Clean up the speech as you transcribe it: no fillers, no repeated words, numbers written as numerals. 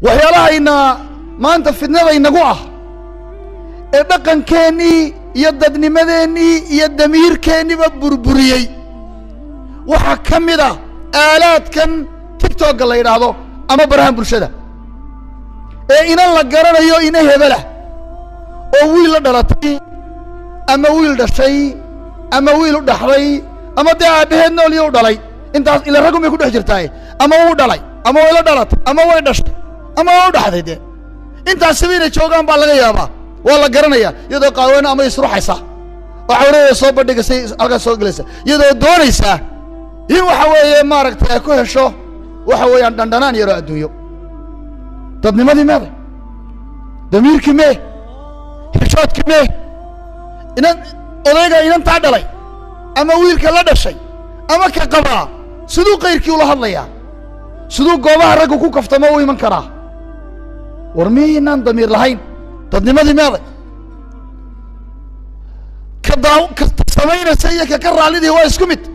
waxyaalahayna maanta fidnada inagu ah ee dhaqankeennii iyo dadnimadeennii iyo damiirkeenniba burburiyey waxaa ka mid ah aalaadkan tiktoka la yidhaahdo ama barahan bulshada ee inan la garanayo ina hebelah oo wiil la dhalatay ama wiil dhashay ama wiil u dhaxday ama dee aabaheed nool iyo u dhalay intaas ila ragum bay ku dhex jirtaa ama uu dhalay ama way la dhalatay ama way dhashay ama way u dhaxday dee intaas inay joogaan baa laga yaabaa waa la garanaya iyadoo qaaween ama isruxaysa oo xawreeyay soo bandhigasay halka soo galaysa iyadoo doonaysa in waxa weeye maaragtay ku hesho waxa weeyaan dhandhanaan yaro adduunyo dadnimadii meeday damiirkii mee xishoodkii mee inan odayga inantaa dhalay ama wiilka la dhashay ama ka qabaa siduu qayrkii ula hadlayaa siduu goobaha raggu ku kaftamo u iman karaa war miynaan damiir lahayn dadnimadii meeday ka samaynaysa iyo ka raallidii waa isku mid